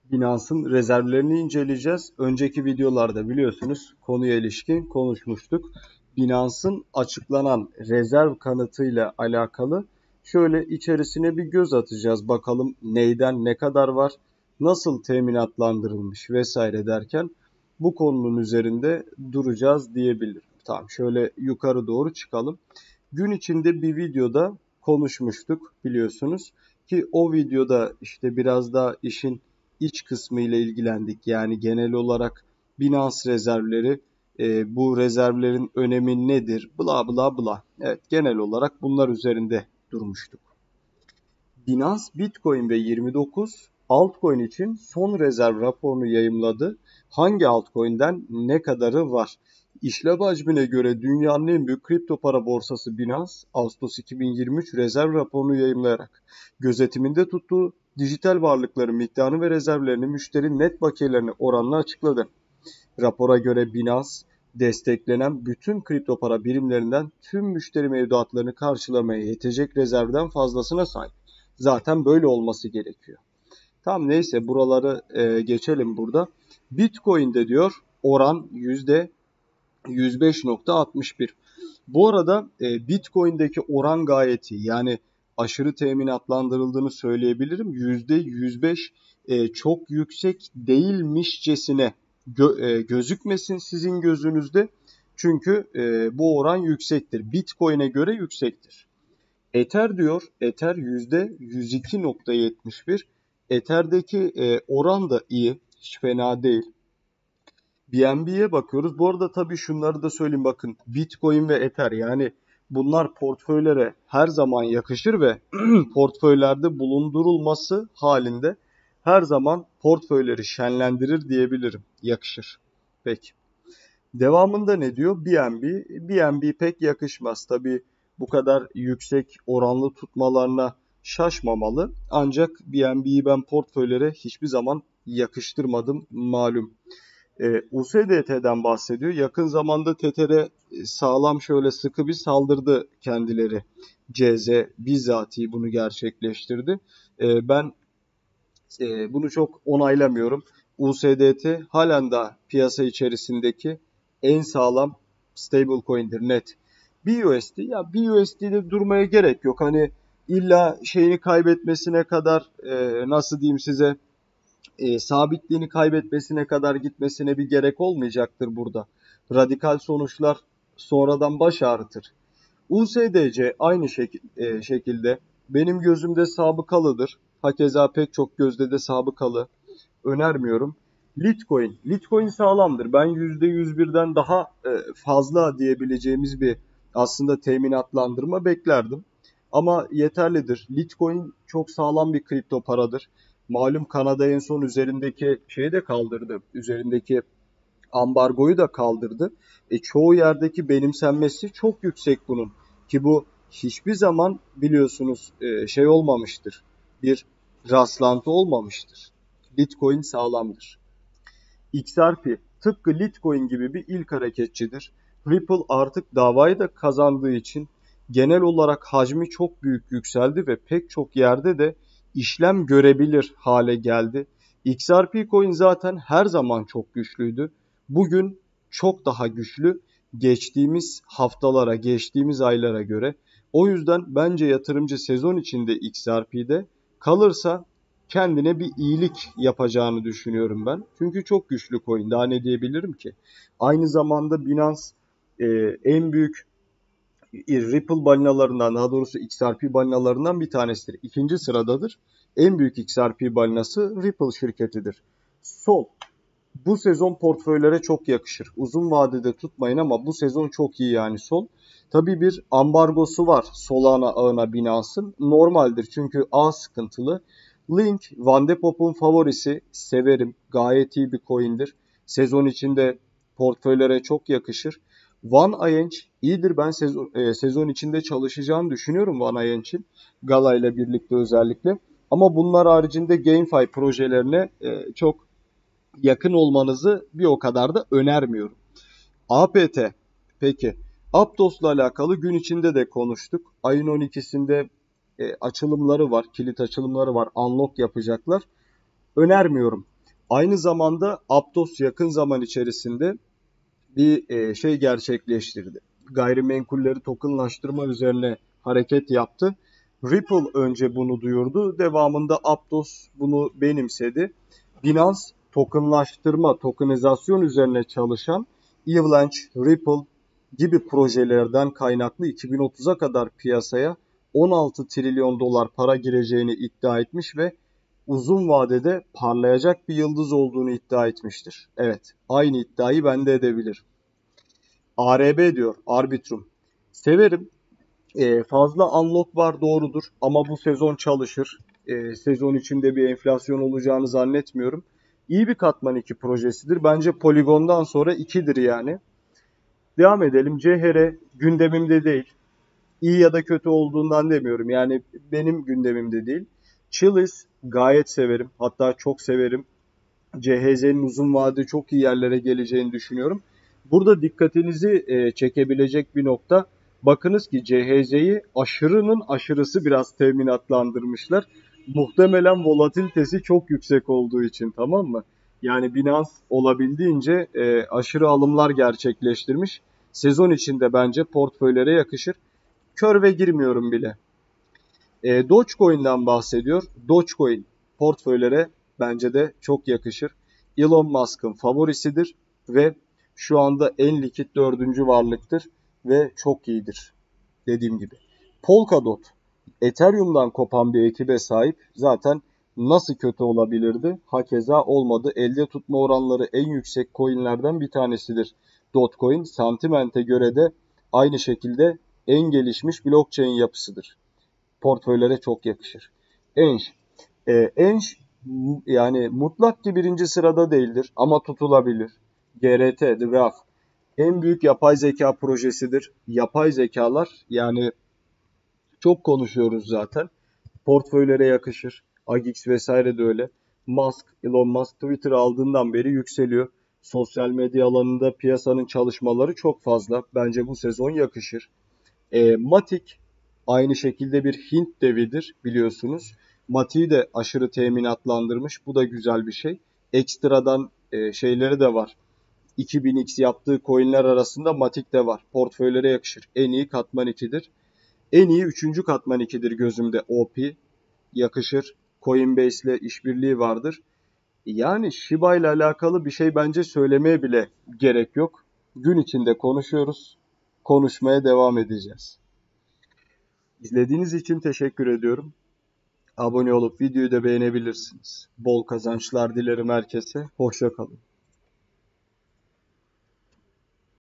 Binance'ın rezervlerini inceleyeceğiz. Önceki videolarda biliyorsunuz konuya ilişkin konuşmuştuk. Binance'ın açıklanan rezerv kanıtıyla alakalı şöyle içerisine bir göz atacağız. Bakalım neyden ne kadar var, nasıl teminatlandırılmış vesaire derken bu konunun üzerinde duracağız diyebilirim. Tamam, şöyle yukarı doğru çıkalım. Gün içinde bir videoda konuşmuştuk biliyorsunuz ki o videoda işte biraz daha işin iç kısmı ile ilgilendik. Yani genel olarak Binance rezervleri, bu rezervlerin önemi nedir, bla bla bla. Evet, genel olarak bunlar üzerinde durmuştuk. Binance, Bitcoin ve 29 altcoin için son rezerv raporunu yayımladı. Hangi altcoin'den ne kadarı var? İşlem hacmine göre dünyanın en büyük kripto para borsası Binance, Ağustos 2023 rezerv raporunu yayımlayarak gözetiminde tuttuğu dijital varlıkların miktarını ve rezervlerini müşteri net bakiyelerine oranla açıkladı. Rapora göre Binance, desteklenen bütün kripto para birimlerinden tüm müşteri mevduatlarını karşılamaya yetecek rezervden fazlasına sahip. Zaten böyle olması gerekiyor. Tamam, neyse buraları geçelim burada. Bitcoin'de diyor oran %105.61. Bu arada Bitcoin'deki oran gayet iyi. Yani aşırı teminatlandırıldığını söyleyebilirim. %105 çok yüksek değilmişçesine gözükmesin sizin gözünüzde. Çünkü bu oran yüksektir. Bitcoin'e göre yüksektir. Ether diyor, Ether %102.71. Ether'deki oran da iyi, hiç fena değil. BNB'ye bakıyoruz. Bu arada tabii şunları da söyleyeyim, bakın. Bitcoin ve Ether, yani bunlar portföylere her zaman yakışır ve portföylerde bulundurulması halinde her zaman portföyleri şenlendirir diyebilirim. Yakışır. Peki. Devamında ne diyor? BNB. BNB pek yakışmaz. Tabii bu kadar yüksek oranlı tutmalarına şaşmamalı. Ancak BNB'yi ben portföylere hiçbir zaman yakıştırmadım malum. USDT'den bahsediyor. Yakın zamanda Tether'e sağlam şöyle sıkı bir saldırdı kendileri. CZ bizzati bunu gerçekleştirdi. Ben bunu çok onaylamıyorum. USDT halen de piyasa içerisindeki en sağlam stablecoin'dir net. BUSD, ya BUSD'de durmaya gerek yok. Hani illa şeyini kaybetmesine kadar nasıl diyeyim size, sabitliğini kaybetmesine kadar gitmesine bir gerek olmayacaktır burada. Radikal sonuçlar sonradan baş ağrıtır. USDC aynı şekilde benim gözümde sabıkalıdır. Hakeza pek çok gözde de sabıkalı. Önermiyorum. Litecoin. Litecoin sağlamdır. Ben %101'den daha fazla diyebileceğimiz bir aslında teminatlandırma beklerdim. Ama yeterlidir. Litecoin çok sağlam bir kripto paradır. Malum Kanada en son üzerindeki şeyi de kaldırdı. Üzerindeki ambargoyu da kaldırdı. Çoğu yerdeki benimsenmesi çok yüksek bunun. Ki bu hiçbir zaman biliyorsunuz şey olmamıştır. Bir rastlantı olmamıştır. Bitcoin sağlamdır. XRP tıpkı Litecoin gibi bir ilk hareketçidir. Ripple artık davayı da kazandığı için genel olarak hacmi çok büyük yükseldi ve pek çok yerde de işlem görebilir hale geldi. XRP coin zaten her zaman çok güçlüydü. Bugün çok daha güçlü geçtiğimiz haftalara, geçtiğimiz aylara göre. O yüzden bence yatırımcı sezon içinde XRP'de kalırsa kendine bir iyilik yapacağını düşünüyorum ben. Çünkü çok güçlü coin. Daha ne diyebilirim ki? Aynı zamanda Binance en büyük Ripple balinalarından, daha doğrusu XRP balinalarından bir tanesidir. İkinci sıradadır. En büyük XRP balinası Ripple şirketidir. Sol. Bu sezon portföylere çok yakışır. Uzun vadede tutmayın ama bu sezon çok iyi yani Sol. Tabii bir ambargosu var Solana ağına Binance'ın. Normaldir çünkü ağ sıkıntılı. Link, Van de Pop'un favorisi. Severim. Gayet iyi bir coin'dir. Sezon içinde portföylere çok yakışır. One INC iyidir. Ben sezon içinde çalışacağını düşünüyorum One INC'in. Gala ile birlikte özellikle. Ama bunlar haricinde GameFi projelerine çok yakın olmanızı bir o kadar da önermiyorum. APT. Peki. Aptos'la alakalı gün içinde de konuştuk. Ayın 12'sinde açılımları var. Kilit açılımları var. Unlock yapacaklar. Önermiyorum. Aynı zamanda Aptos yakın zaman içerisinde bir şey gerçekleştirdi. Gayrimenkulleri tokenlaştırma üzerine hareket yaptı. Ripple önce bunu duyurdu. Devamında Aptos bunu benimsedi. Binance tokenlaştırma, tokenizasyon üzerine çalışan Avalanche, Ripple gibi projelerden kaynaklı 2030'a kadar piyasaya 16 trilyon dolar para gireceğini iddia etmiş ve uzun vadede parlayacak bir yıldız olduğunu iddia etmiştir. Evet, aynı iddiayı ben de edebilirim. ARB diyor, Arbitrum. Severim. Fazla unlock var doğrudur ama bu sezon çalışır. Sezon içinde bir enflasyon olacağını zannetmiyorum. İyi bir katman 2 projesidir. Bence Polygon'dan sonra 2'dir yani. Devam edelim. CHR gündemimde değil. İyi ya da kötü olduğundan demiyorum. Yani benim gündemimde değil. Chiliz gayet severim. Hatta çok severim. CHZ'nin uzun vadede çok iyi yerlere geleceğini düşünüyorum. Burada dikkatinizi çekebilecek bir nokta. Bakınız ki CHZ'yi aşırının aşırısı biraz teminatlandırmışlar. Muhtemelen volatilitesi çok yüksek olduğu için, tamam mı? Yani Binance olabildiğince aşırı alımlar gerçekleştirmiş. Sezon içinde bence portföylere yakışır. Körve girmiyorum bile. Dogecoin'den bahsediyor. Dogecoin portföylere bence de çok yakışır. Elon Musk'ın favorisidir ve şu anda en likit dördüncü varlıktır ve çok iyidir dediğim gibi. Polkadot, Ethereum'dan kopan bir ekibe sahip, zaten nasıl kötü olabilirdi? Hakeza olmadı. Elde tutma oranları en yüksek coinlerden bir tanesidir. Dogecoin, Sentiment'e göre de aynı şekilde en gelişmiş blockchain yapısıdır. Portföylere çok yakışır. Enj. Enj yani mutlak ki birinci sırada değildir ama tutulabilir. GRT, The Graph en büyük yapay zeka projesidir. Yapay zekalar yani çok konuşuyoruz zaten. Portföylere yakışır. Agix vesaire de öyle. Elon Musk Twitter aldığından beri yükseliyor. Sosyal medya alanında piyasanın çalışmaları çok fazla. Bence bu sezon yakışır. Matic aynı şekilde bir Hint devidir biliyorsunuz. Matic'i de aşırı teminatlandırmış. Bu da güzel bir şey. Ekstradan şeyleri de var. 2000x yaptığı coinler arasında Matic de var. Portföylere yakışır. En iyi katman 2'dir. En iyi 3. katman 2'dir gözümde OP. Yakışır. Coinbase ile işbirliği vardır. Yani Shiba ile alakalı bir şey bence söylemeye bile gerek yok. Gün içinde konuşuyoruz. Konuşmaya devam edeceğiz. İzlediğiniz için teşekkür ediyorum. Abone olup videoyu da beğenebilirsiniz. Bol kazançlar dilerim herkese. Hoşça kalın.